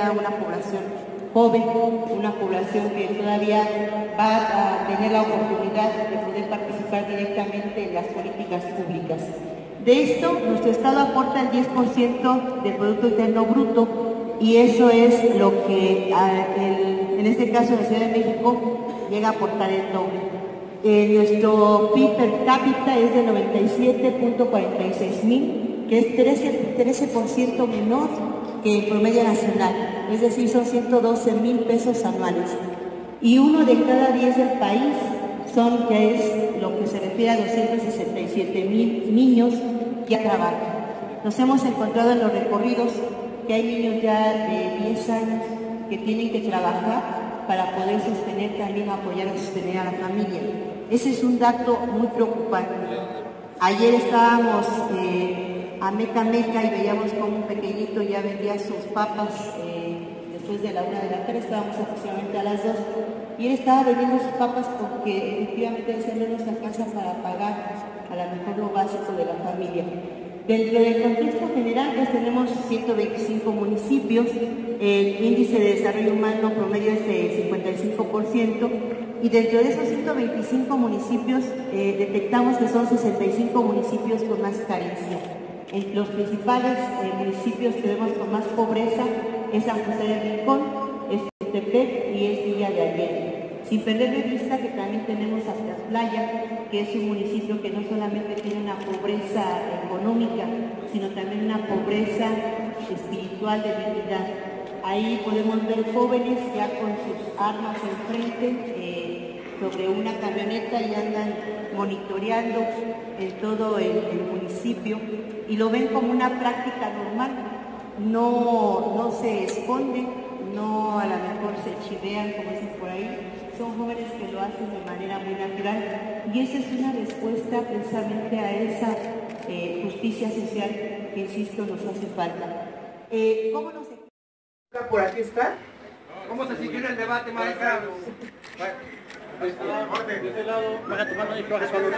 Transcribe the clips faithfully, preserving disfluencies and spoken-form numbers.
sea una población joven, una población que todavía va a tener la oportunidad de poder participar directamente en las políticas públicas. De esto, nuestro Estado aporta el diez por ciento del Producto Interno Bruto y eso es lo que el, en este caso en la Ciudad de México llega a aportar el doble. Eh, nuestro P I B per cápita es de noventa y siete punto cuarenta y seis mil, que es trece por ciento menor que el promedio nacional, es decir, son ciento doce mil pesos anuales. Y uno de cada diez del país son, que es lo que se refiere a doscientos sesenta y siete mil niños que ya trabajan. Nos hemos encontrado en los recorridos que hay niños ya de diez años que tienen que trabajar para poder sostener, también apoyar y sostener a la familia. Ese es un dato muy preocupante. Ayer estábamos eh, a Meca Meca y veíamos como un pequeñito ya vendía sus papas eh, después de la una de la tarde, estábamos aproximadamente a las dos, y él estaba vendiendo sus papas porque efectivamente ese no nos alcanza para pagar a lo mejor lo básico de la familia. Dentro del contexto general, pues tenemos ciento veinticinco municipios, el índice de desarrollo humano promedio es de cincuenta y cinco por ciento, y dentro de esos ciento veinticinco municipios eh, detectamos que son sesenta y cinco municipios con más carencia. En los principales eh, municipios que vemos con más pobreza es San José del Rincón, es Tepec y es Villa de Allende. Sin perder de vista que también tenemos Azcatlaya, que es un municipio que no solamente tiene una pobreza económica, sino también una pobreza espiritual de dignidad. Ahí podemos ver jóvenes ya con sus armas enfrente eh, sobre una camioneta y andan monitoreando en todo el, el municipio y lo ven como una práctica normal. No, no se esconden, no a lo mejor se chivean como dicen por ahí. Son jóvenes que lo hacen de manera muy natural y esa es una respuesta precisamente a esa eh, justicia social que, insisto, nos hace falta. Eh, ¿Cómo nos equivoca? ¿Por aquí está? ¿Cómo se siguió el debate, maestra? De este lado, baja tu mano y floja solo.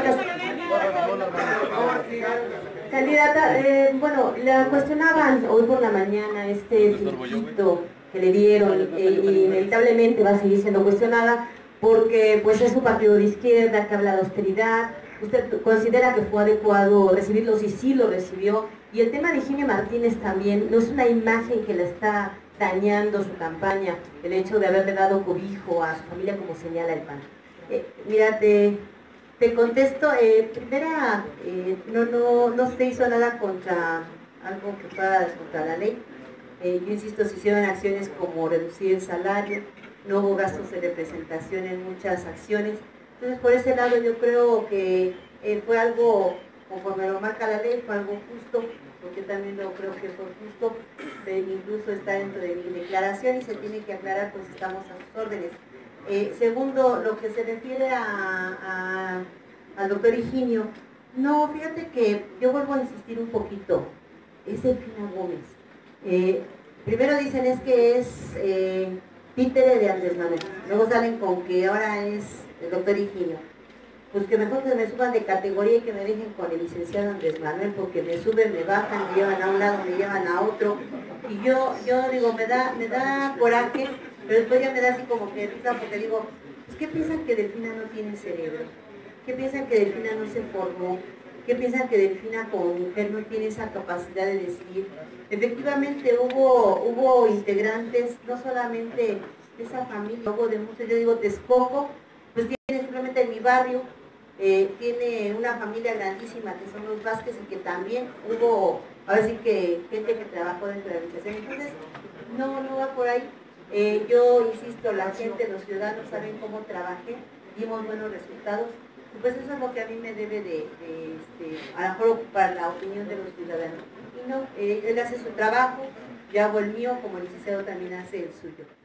Candidata, eh, bueno, la cuestionaban hoy por la mañana este finiquito que le dieron eh, y inevitablemente va a seguir siendo cuestionada porque pues es un partido de izquierda que habla de austeridad. ¿Usted considera que fue adecuado recibirlos y sí lo recibió? Y el tema de Higinio Martínez también, ¿no es una imagen que le está dañando su campaña, el hecho de haberle dado cobijo a su familia como señala el P A N? Eh, mira, te, te contesto, eh, primera, eh, no, no, no se hizo nada contra algo que fuera contra la ley. Eh, yo insisto, se hicieron acciones como reducir el salario, no hubo gastos de representación en muchas acciones. Entonces, por ese lado yo creo que eh, fue algo, conforme lo marca la ley, fue algo justo, porque yo también lo creo que fue justo, eh, incluso está dentro de mi declaración y se tiene que aclarar, pues estamos a sus órdenes. Eh, segundo, lo que se refiere a, a, al doctor Higinio, no, fíjate que yo vuelvo a insistir un poquito, es Delfina Gómez. Eh, primero dicen es que es eh, títere de Andrés Manuel, luego salen con que ahora es el doctor Higinio. Pues que mejor que me suban de categoría y que me dejen con el licenciado Andrés Manuel, porque me suben, me bajan, me llevan a un lado, me llevan a otro, y yo, yo digo, me da, me da coraje, pero después ya me da así como que risa, porque digo, pues ¿qué piensan que Delfina no tiene cerebro? ¿Qué piensan que Delfina no se formó? ¿Qué piensan que Delfina como mujer no tiene esa capacidad de decidir? Efectivamente hubo, hubo integrantes, no solamente de esa familia, hubo de muchos, yo digo Texcoco, pues tiene simplemente en mi barrio, eh, tiene una familia grandísima que son los Vázquez y que también hubo, ahora sí que gente que trabajó dentro de la administración. Entonces, no, no va por ahí. Eh, yo insisto, la gente, los ciudadanos saben cómo trabajé, dimos buenos resultados. Pues eso es lo que a mí me debe de, de este, a lo mejor ocupar la opinión de los ciudadanos. Y no, eh, él hace su trabajo, yo hago el mío, como el licenciado también hace el suyo.